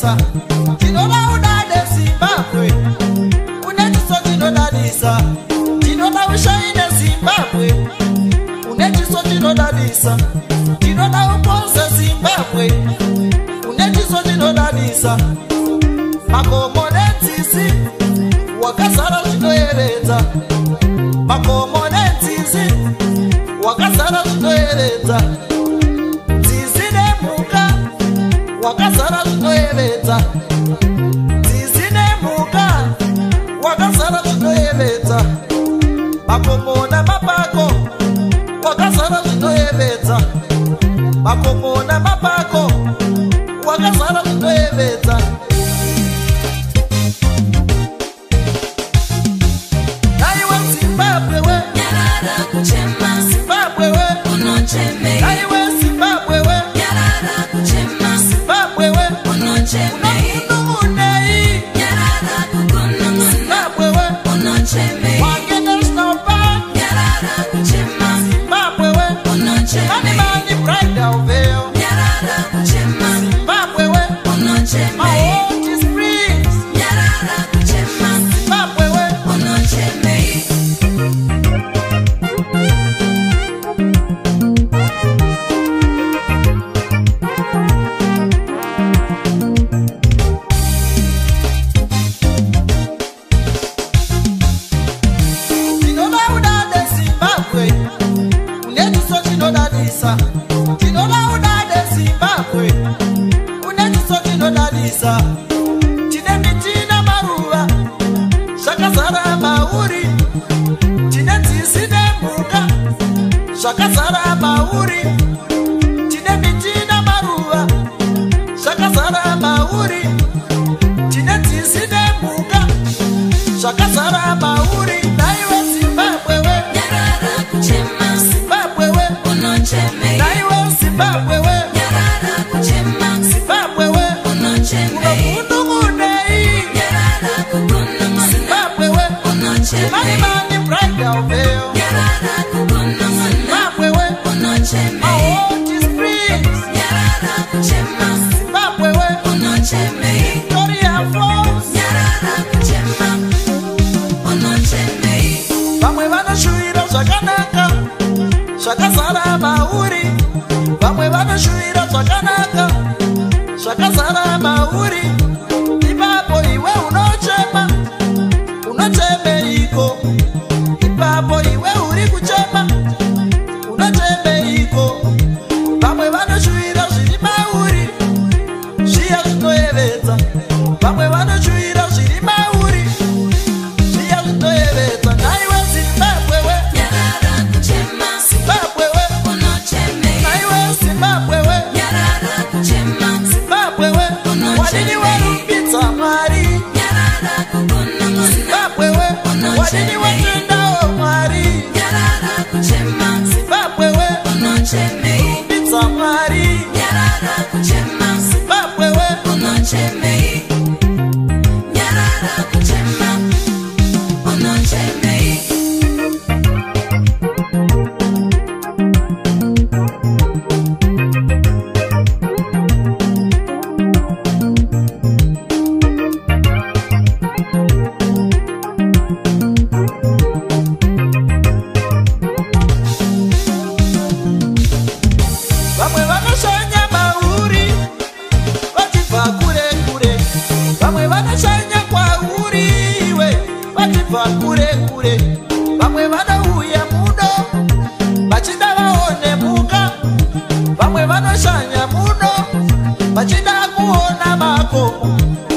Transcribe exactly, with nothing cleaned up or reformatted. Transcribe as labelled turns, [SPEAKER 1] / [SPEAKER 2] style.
[SPEAKER 1] chinodadisa, chinoda udade Zimbabwe. Unechiso chinodadisa, chinoda ushaine Zimbabwe. Unechiso chinodadisa, chinoda uponze Zimbabwe. Unechiso chinodadisa, makomo netsisi wakazara zvinoyevedza. Makomo netsisi wakazara zvinoyevedza. Tsisi nemhuka wakazara zvinoyevedza. Tsisi nemhuka wakazara zvinoyevedza. Makomo namapako wakazara zvinoyevedza. Makomo namapako wakazara zvinoyevedza. Aiwa Zimbabwe we
[SPEAKER 2] Nyarara kuchema,
[SPEAKER 1] Zimbabwe we
[SPEAKER 2] unocheme.
[SPEAKER 1] Aiwa Zimbabwe we
[SPEAKER 2] Nyarara kuchema,
[SPEAKER 1] Zimbabwe we
[SPEAKER 2] unocheme.
[SPEAKER 1] unomunei.
[SPEAKER 2] Nyarara kukunununa,
[SPEAKER 1] Zimbabwe we
[SPEAKER 2] unocheme.
[SPEAKER 1] Wange National Park.
[SPEAKER 2] Nyarara kuchema,
[SPEAKER 1] Zimbabwe we Mani
[SPEAKER 2] unocheme.
[SPEAKER 1] Mani Bridal Veil.
[SPEAKER 2] Nyarara kuchema,
[SPEAKER 1] Zimbabwe we
[SPEAKER 2] unocheme.
[SPEAKER 1] Maoti Springs.
[SPEAKER 2] Nyarara kuchema,
[SPEAKER 1] Zimbabwe we
[SPEAKER 2] unocheme.
[SPEAKER 1] chinoda udade Zimbabwe. Unechiso chinodadisa, chinoda udade Zimbabwe. Unechiso chinodadisa, chine miti namaruva zvakazara mauri. Chine tsisi nemhuka zvakazara mauri. Chine miti namaruva zvakazara mauri. Chine tsisi nemhuka zvakazara mauri. Naiwe Zimbabwe we
[SPEAKER 2] Nyarara kuchema,
[SPEAKER 1] Zimbabwe we
[SPEAKER 2] unocheme.
[SPEAKER 1] Naiwe Zimbabwe we
[SPEAKER 2] Nyarara kuchema,
[SPEAKER 1] Zimbabwe we
[SPEAKER 2] unocheme.
[SPEAKER 1] unomunei.
[SPEAKER 2] Nyarara kukunununa,
[SPEAKER 1] Zimbabwe we Mani
[SPEAKER 2] unocheme.
[SPEAKER 1] Mani Bridal Veil.
[SPEAKER 2] Nyarara kukunununa,
[SPEAKER 1] Zimbabwe we
[SPEAKER 2] unocheme.
[SPEAKER 1] Maoti Springs.
[SPEAKER 2] Nyarara kuchema,
[SPEAKER 1] Zimbabwe we
[SPEAKER 2] unocheme.
[SPEAKER 1] Victoria Falls.
[SPEAKER 2] Nyarara kuchema, unocheme.
[SPEAKER 1] Vamwe vanoshuwira zvakanaka zvakazara mauri. Vamwe vanoshuwira zvakanaka zvakazara mauri. Ipapo iwe unochema, unochemeiko? Ipapo iwe uri kuchema, unochemeiko? Vamwe vanoshuwira zviri mauri, zviya zvinoyevedza. Vamwe vanoshuwira zviri mauri, zviya zvinoyevedza. Naiwe Zimbabwe we
[SPEAKER 2] Nyarara kuchema,
[SPEAKER 1] Zimbabwe we
[SPEAKER 2] unocheme.
[SPEAKER 1] Naiwe Zimbabwe we
[SPEAKER 2] Nyarara kuchema,
[SPEAKER 1] Zimbabwe we wadini warumbidza Mwari.
[SPEAKER 2] nyarara kukunununa,
[SPEAKER 1] Zimbabwe we wadini watendawo Mwari.
[SPEAKER 2] nyarara kuchema,
[SPEAKER 1] Zimbabwe we
[SPEAKER 2] unocheme.
[SPEAKER 1] rumbidza Mwari.
[SPEAKER 2] Nyarara kuchema,
[SPEAKER 1] Zimbabwe we
[SPEAKER 2] unocheme. Nyarara kuchema, unocheme.
[SPEAKER 1] vamwe vanoshanya mauri vachibva kure kure. Vamwe vanoshanya kwauri iwe vachibva kure kure. Vamwe vanouya muno vachida vaone mhuka. Vamwe vanoshanya muno vachida kuona makomo.